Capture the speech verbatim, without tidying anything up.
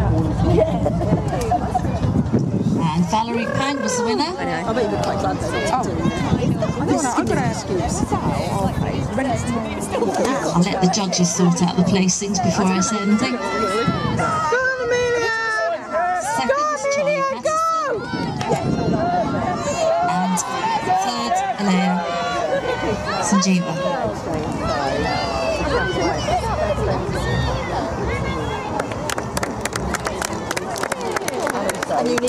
And Valerie Pang was the winner. I know. I bet you'd be quite glad they're oh. doing it. I'm going to ask you. I'll let the judges sort out the placings before I say anything. Second, Charlie Patterson. And third, Alea Sanjeeva. And you need